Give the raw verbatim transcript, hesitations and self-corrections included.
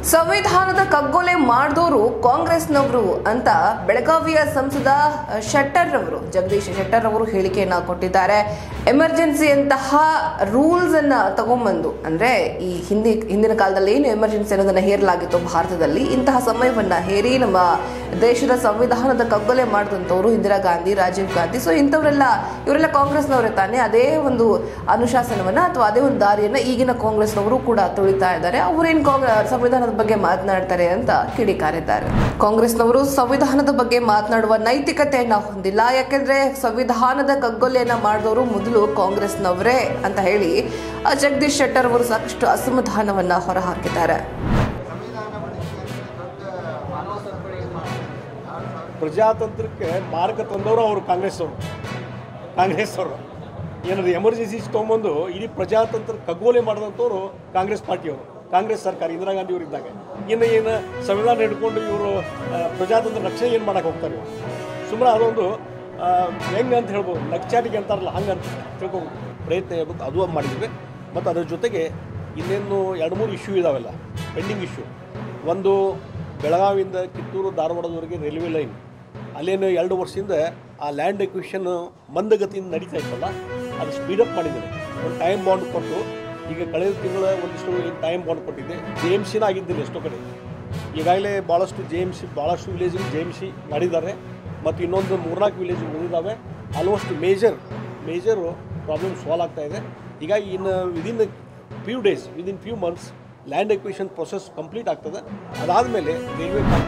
ಸಂವಿಧಾನದ ಕಗ್ಗೊಲೆ ಮಾಡಿದವರು ಕಾಂಗ್ರೆಸ್ನವರು ಅಂತ ಬೆಳಗಾವಿಯ ಸಂಸದ ಶೆಟ್ಟರ್ ಅವರು ಜಗದೀಶ್ ಶೆಟ್ಟರ್ ಅವರು ಹೇಳಿಕೆಯನ್ನ ಕೊಟ್ಟಿದ್ದಾರೆ. ಎಮರ್ಜೆನ್ಸಿ ಅಂತಹ ರೂಲ್ಸ್ ಅನ್ನ ತಗೊಂಡ್ಬಂದು ಅಂದ್ರೆ ಈ ಹಿಂದಿ ಹಿಂದಿನ ಕಾಲದಲ್ಲಿ ಏನು ಎಮರ್ಜೆನ್ಸಿ ಅನ್ನೋದನ್ನ ಹೇರಲಾಗಿತ್ತು ಭಾರತದಲ್ಲಿ, ಇಂತಹ ಸಮಯವನ್ನ ಹೇರಿ ನಮ್ಮ ದೇಶದ ಸಂವಿಧಾನದ ಕಗ್ಗೊಲೆ ಮಾಡಿದಂಥವ್ರು ಇಂದಿರಾ ಗಾಂಧಿ, ರಾಜೀವ್ ಗಾಂಧಿ. ಸೊ ಇಂಥವರೆಲ್ಲ ಇವರೆಲ್ಲ ಕಾಂಗ್ರೆಸ್ನವರೇ ತಾನೇ. ಅದೇ ಒಂದು ಅನುಶಾಸನವನ್ನ ಅಥವಾ ಅದೇ ಒಂದು ದಾರಿಯನ್ನ ಈಗಿನ ಕಾಂಗ್ರೆಸ್ನವರು ಕೂಡ ತುಳಿತಾ ಇದ್ದಾರೆ. ಅವರೇನು ಕಾಂಗ್ರೆಸ್ ಸಂವಿಧಾನದ ಬಗ್ಗೆ ಮಾತನಾಡ್ತಾರೆ ಅಂತ ಕಿಡಿಕಾರಿದ್ದಾರೆ. ಕಾಂಗ್ರೆಸ್ನವರು ಸಂವಿಧಾನದ ಬಗ್ಗೆ ಮಾತನಾಡುವ ನೈತಿಕತೆಯನ್ನ ಹೊಂದಿಲ್ಲ, ಯಾಕೆಂದ್ರೆ ಸಂವಿಧಾನದ ಕಗ್ಗೊಲೆಯನ್ನ ಮಾಡಿದವರು ಮೊದಲು ಕಾಂಗ್ರೆಸ್ನವರೇ ಅಂತ ಹೇಳಿ ಜಗದೀಶ್ ಶೆಟ್ಟರ್ ಅವರು ಸಾಕಷ್ಟು ಅಸಮಾಧಾನವನ್ನ ಹೊರಹಾಕಿದ್ದಾರೆ. ಪ್ರಜಾತಂತ್ರಕ್ಕೆ ಮಾರ್ಗ ತಂದವರು ಅವರು ಕಾಂಗ್ರೆಸ್ ಅವರು ಕಾಂಗ್ರೆಸ್ ಅವರು ಏನಾದ್ರು ಎಮರ್ಜೆನ್ಸಿ ತೊಗೊಂಬಂದು ಇಡೀ ಪ್ರಜಾತಂತ್ರ ಕಗ್ಗೋಲೆ ಮಾಡಿದಂಥವ್ರು ಕಾಂಗ್ರೆಸ್ ಪಾರ್ಟಿಯವರು, ಕಾಂಗ್ರೆಸ್ ಸರ್ಕಾರ ಇಂದಿರಾ ಗಾಂಧಿ ಅವರು ಇದ್ದಾಗ. ಇನ್ನು ಏನು ಸಂವಿಧಾನ ಹಿಡ್ಕೊಂಡು ಇವರು ಪ್ರಜಾತಂತ್ರ ರಕ್ಷಣೆ ಏನು ಮಾಡೋಕೆ ಹೋಗ್ತಾರೆ? ಸುಮ್ಮನೆ ಅದೊಂದು ಹೆಂಗೆ ಅಂತ ಹೇಳ್ಬೋದು, ನಕ್ಚಾಟಿಗೆ ಅಂತಾರಲ್ಲ ಹಂಗೆ ಅಂತ ತಿಳ್ಕೊಂಡು ಪ್ರಯತ್ನ ಹೇಳ್ಬೋದು. ಅದು ಮಾಡಿದ್ವಿ. ಮತ್ತು ಅದ್ರ ಜೊತೆಗೆ ಇನ್ನೇನು ಎರಡು ಮೂರು ಇಶ್ಯೂ ಇದಾವೆಲ್ಲ ಪೆಂಡಿಂಗ್ ಇಶ್ಯೂ. ಒಂದು ಬೆಳಗಾವಿಯಿಂದ ಕಿತ್ತೂರು ಧಾರವಾಡದವರೆಗೆ ರೈಲ್ವೆ ಲೈನ್, ಅಲ್ಲೇನು ಎರಡು ವರ್ಷದಿಂದ ಆ ಲ್ಯಾಂಡ್ ಎಕ್ವಿಷನ್ ಮಂದಗತಿಯಿಂದ ನಡೀತಾ ಇತ್ತಲ್ಲ, ಅದು ಸ್ಪೀಡಪ್ ಮಾಡಿದ್ದೇನೆ. ಒಂದು ಟೈಮ್ ಬಾಂಡ್ ಕೊಟ್ಟು ಈಗ ಕಳೆದ ತಿಂಗಳ ಒಂದಿಷ್ಟು ಟೈಮ್ ಬಾಂಡ್ ಕೊಟ್ಟಿದ್ದೆ. ಜೆ ಎಮ್ ಸಿನ ಆಗಿದ್ದೀನಿ ಎಷ್ಟೋ ಕಡೆ. ಈಗಾಗಲೇ ಭಾಳಷ್ಟು ಜೆ ಎಮ್ ಸಿ ಭಾಳಷ್ಟು ವಿಲೇಜಿಗೆ ಜೆ ಎಮ್ ಸಿ ಮಾಡಿದ್ದಾರೆ ಮತ್ತು ಇನ್ನೊಂದು ಮೂರ್ನಾಲ್ಕು ವಿಲೇಜ್ ಉಳಿದಾವೆ. Almost major major problem solve ಆಗ್ತಾಯಿದೆ. ಹೀಗಾಗಿ ಇನ್ನು within few days within few months land acquisition process complete ಆಗ್ತದೆ. ಅದಾದಮೇಲೆ ರೈಲ್ವೆ